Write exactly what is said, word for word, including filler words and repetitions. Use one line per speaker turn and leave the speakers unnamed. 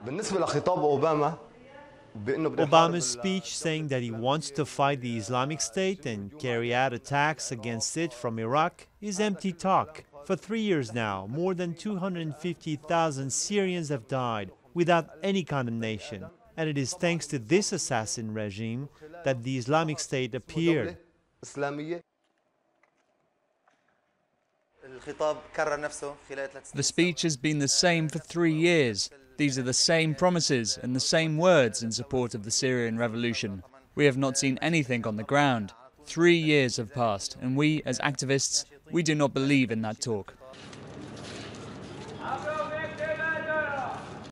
Obama's speech saying that he wants to fight the Islamic State and carry out attacks against it from Iraq is empty talk. For three years now, more than two hundred fifty thousand Syrians have died without any condemnation. And it is thanks to this assassin regime that the Islamic State appeared.
The speech has been the same for three years. These are the same promises and the same words in support of the Syrian revolution. We have not seen anything on the ground. Three years have passed, and we, as activists, we do not believe in that talk.